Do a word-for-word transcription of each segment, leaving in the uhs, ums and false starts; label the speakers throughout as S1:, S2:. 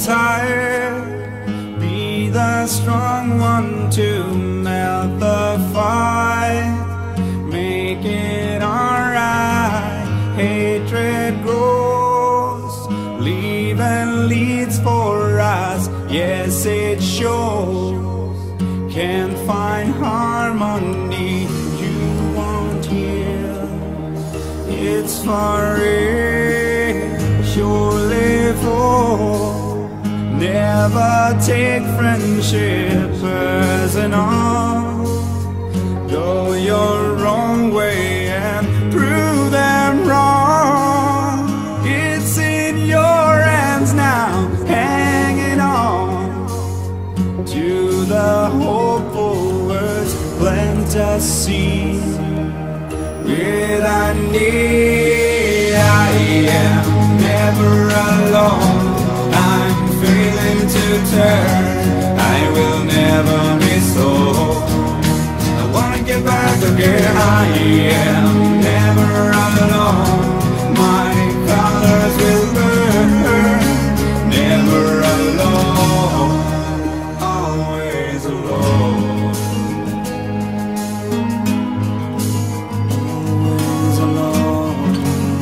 S1: tired. Be the strong one to melt the fight. Make it alright. Hatred grows, leaving leads for us. Yes, it shows. Can't find harmony, you won't hear. It's for real, surely for. Never take friendship personal. Go your wrong way and prove them wrong. It's in your hands now, hanging on to the hopeful words. Plant a seed without need. I am never alone. I'm failing to turn. I will never be so. I wanna get back again. I am never alone. My colors will burn. Never alone. Always alone. Always alone.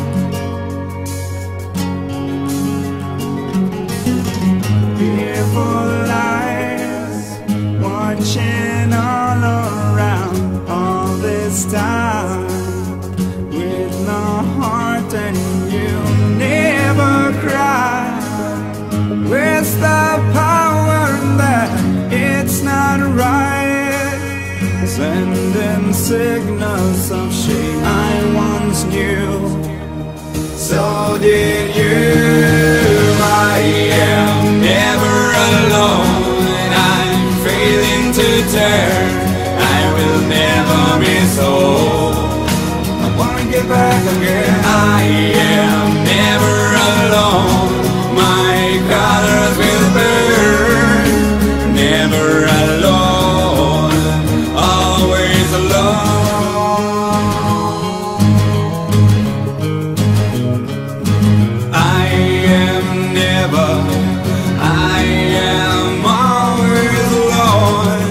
S1: Fearful eyes watching all around all this time, with no heart and you never cry. Where's the power that it's not right? Sending signals of shame I once knew. So did you. I am never alone. I'm failing to turn. I will never be so. I wanna get back again. I am never alone. My colors will burn. Never alone. Always alone. I am never, I am always alone.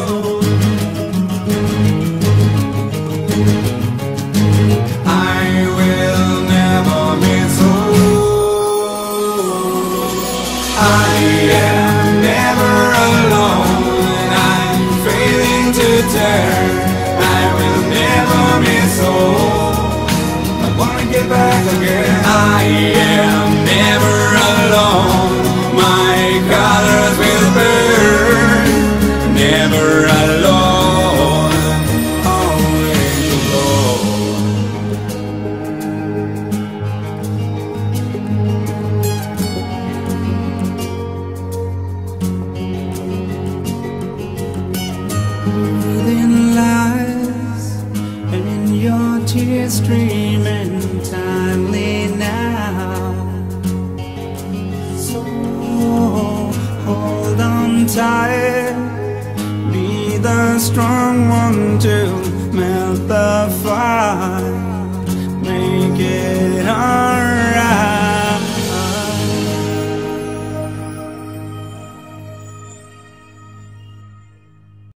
S1: I will never be so. I am never alone. I'm failing to turn. I will never be so. I wanna get back again. I am never alone. My colors will burn. Never alone. Always alone. Breathing lies and your tears streaming timely now. So hold on tight. Be the strong one to melt the